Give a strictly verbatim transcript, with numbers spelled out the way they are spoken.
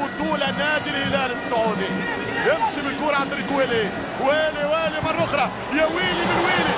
بطولة نادي الهلال السعودي. يمشي بالكرة عن طريق ويلي، ويلي ويلي مرة أخرى، يا ويلي من ويلي